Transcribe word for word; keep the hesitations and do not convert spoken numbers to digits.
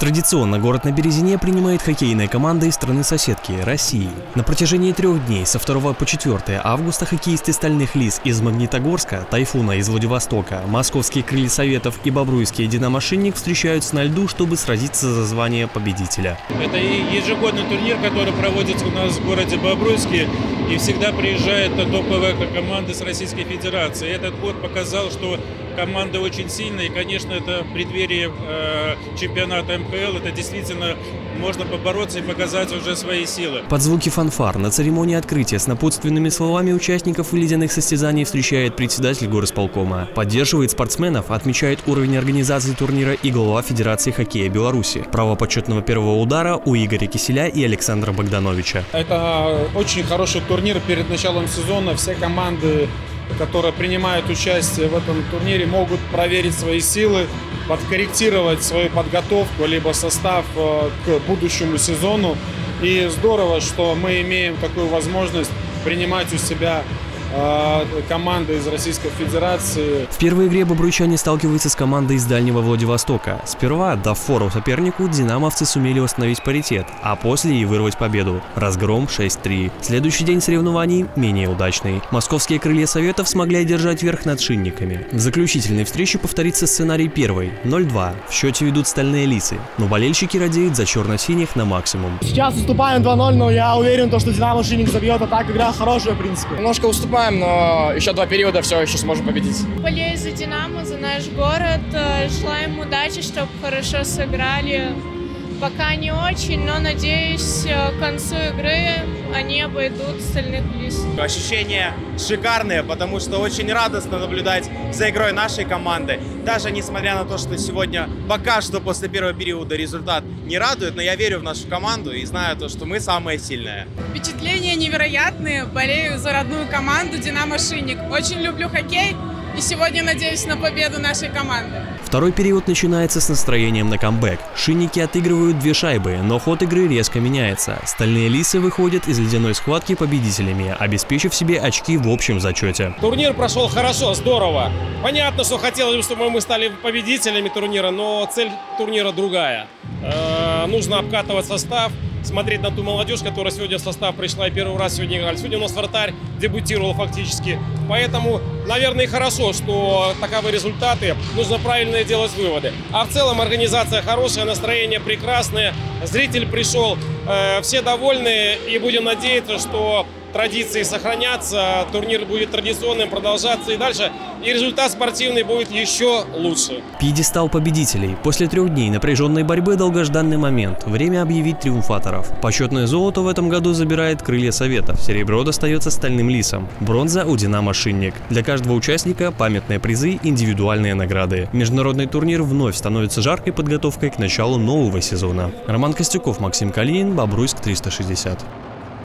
Традиционно город на Березине принимает хоккейная команда из страны-соседки – России. На протяжении трех дней со второго по четвёртое августа хоккеисты «Стальных лис» из Магнитогорска, «Тайфуна» из Владивостока, московские «Крылья Советов» и бобруйские «Динамо-Шинник» встречаются на льду, чтобы сразиться за звание победителя. Это ежегодный турнир, который проводится у нас в городе Бобруйске, и всегда приезжают топовые команды с Российской Федерации. Этот год показал, что команда очень сильная, и, конечно, это в преддверии э, чемпионата эм ха эл, это действительно можно побороться и показать уже свои силы. Под звуки фанфар на церемонии открытия с напутственными словами участников ледяных состязаний встречает председатель горосполкома. Поддерживает спортсменов, отмечает уровень организации турнира и глава Федерации хоккея Беларуси. Право почетного первого удара у Игоря Киселя и Александра Богдановича. Это очень хороший турнир перед началом сезона. Все команды, которые принимают участие в этом турнире, могут проверить свои силы, подкорректировать свою подготовку, либо состав к будущему сезону. И здорово, что мы имеем такую возможность принимать у себя команды из Российской Федерации. В первой игре бобруйчане сталкиваются с командой из Дальнего Владивостока. Сперва, дав фору сопернику, динамовцы сумели восстановить паритет, а после и вырвать победу. Разгром шесть три. Следующий день соревнований менее удачный. Московские «Крылья Советов» смогли одержать верх над «Шинниками». В заключительной встрече повторится сценарий первой – ноль два. В счете ведут «Стальные лисы», но болельщики радеют за черно-синих на максимум. Сейчас уступаем два ноль, но я уверен, что «Динамо-Шинник» забьет, а так игра хорошая, в принципе. Немножко уступаем, но еще два периода все еще сможем победить. Болею за «Динамо», за наш город. Желаем удачи, чтобы хорошо сыграли. Пока не очень, но надеюсь, к концу игры они обойдут «Стальных лис». Ощущения шикарные, потому что очень радостно наблюдать за игрой нашей команды. Даже несмотря на то, что сегодня пока что после первого периода результат не радует, но я верю в нашу команду и знаю то, что мы самые сильные. Впечатления невероятные. Болею за родную команду «Динамо-Шинник». Очень люблю хоккей и сегодня надеюсь на победу нашей команды. Второй период начинается с настроением на камбэк. «Шинники» отыгрывают две шайбы, но ход игры резко меняется. «Стальные лисы» выходят из ледяной схватки победителями, обеспечив себе очки в общем зачете. Турнир прошел хорошо, здорово. Понятно, что хотелось бы, чтобы мы стали победителями турнира, но цель турнира другая. Э-э, нужно обкатывать состав, смотреть на ту молодежь, которая сегодня в состав пришла и первый раз сегодня играли. Сегодня у нас вратарь дебютировал фактически. Поэтому, наверное, и хорошо, что таковы результаты. Нужно правильно делать выводы. А в целом организация хорошая, настроение прекрасное. Зритель пришел, э, все довольны. И будем надеяться, что традиции сохранятся, турнир будет традиционным, продолжаться и дальше. И результат спортивный будет еще лучше. Пьедестал победителей. После трех дней напряженной борьбы долгожданный момент. Время объявить триумфаторов. Почетное золото в этом году забирает «Крылья Советов». Серебро достается «Стальным лисам». Бронза у «Динамо-Шинник». Для каждого участника памятные призы, индивидуальные награды. Международный турнир вновь становится жаркой подготовкой к началу нового сезона. Роман Костюков, Максим Калинин, Бобруйск триста шестьдесят.